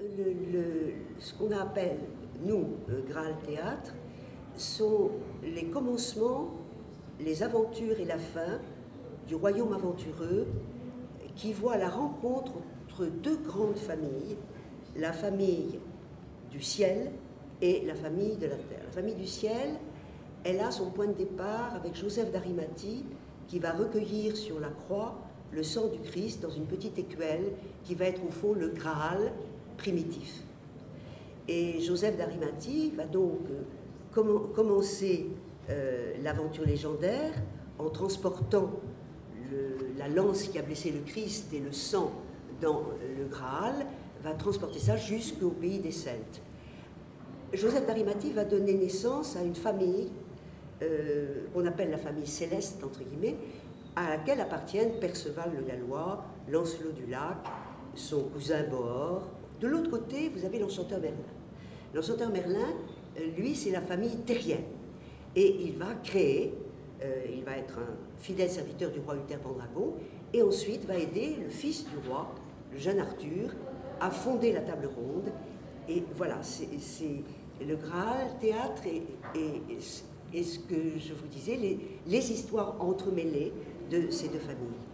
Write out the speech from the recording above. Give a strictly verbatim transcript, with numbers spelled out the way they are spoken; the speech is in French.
le, le, ce qu'on appelle, nous, le Graal Théâtre, sont les commencements, les aventures et la fin du royaume aventureux qui voit la rencontre entre deux grandes familles, la famille du ciel et la famille de la terre. La famille du ciel, elle a son point de départ avec Joseph d'Arimathie qui va recueillir sur la croix le sang du Christ dans une petite écuelle qui va être au fond le Graal primitif. Et Joseph d'Arimathie va donc euh, com commencer euh, l'aventure légendaire en transportant le, la lance qui a blessé le Christ et le sang dans le Graal, va transporter ça jusqu'au pays des Celtes. Joseph d'Arimathie va donner naissance à une famille euh, qu'on appelle la famille céleste, entre guillemets, à laquelle appartiennent Perceval le Gallois, Lancelot du Lac, son cousin Bohor. De l'autre côté, vous avez l'enchanteur Merlin. L'enchanteur Merlin, lui, c'est la famille terrienne. Et il va créer, euh, il va être un fidèle serviteur du roi Uther Pendragon, et ensuite va aider le fils du roi, le jeune Arthur, à fonder la table ronde. Et voilà, c'est le Graal Théâtre et, et, et ce que je vous disais, les, les histoires entremêlées de ces deux familles.